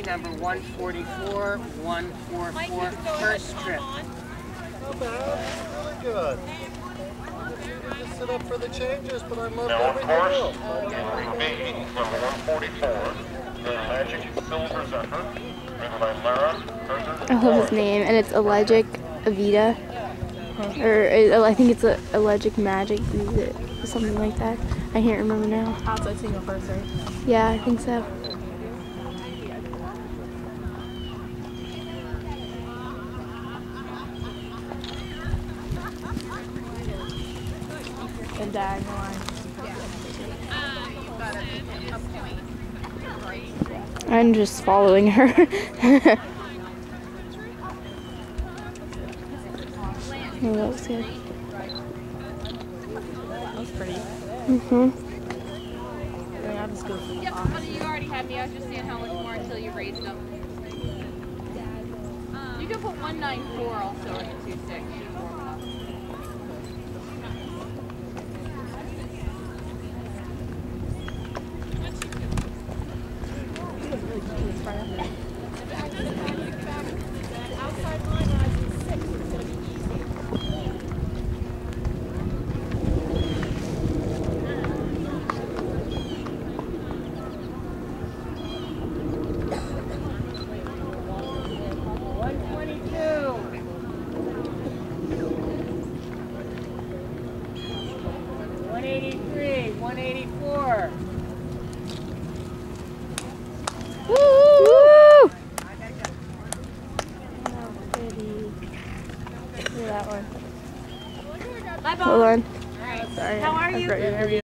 number 144, 144 per strip. Not bad. Really good. Just sit up for the changes, but I love everything else. Ring B, number 144, Glynmagic Silver Zephyr, driven by Lara. I love his name, and it's Allergic Avita. Or I think it's Allergic Magic, or something like that. I can't remember now. Outside single first, right? Yeah, I think so. And diagonal line. I'm just following her. Oh, that was good. That was pretty. I'll just go for the Yep, you already had me. I was just seeing how much more until you raised them. You can put 194 also in the 2-6. Hold on. Sorry. How are you?